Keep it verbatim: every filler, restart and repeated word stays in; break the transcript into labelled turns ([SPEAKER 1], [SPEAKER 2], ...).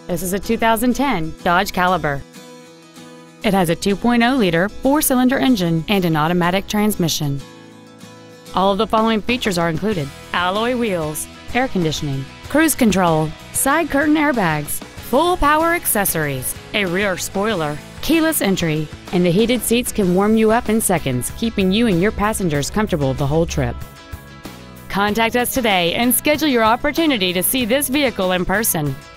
[SPEAKER 1] This is a two thousand ten Dodge Caliber. It has a two point oh liter four-cylinder engine and an automatic transmission. All of the following features are included: alloy wheels, air conditioning, cruise control, side curtain airbags, full power accessories, a rear spoiler, keyless entry, and the heated seats can warm you up in seconds, keeping you and your passengers comfortable the whole trip. Contact us today and schedule your opportunity to see this vehicle in person.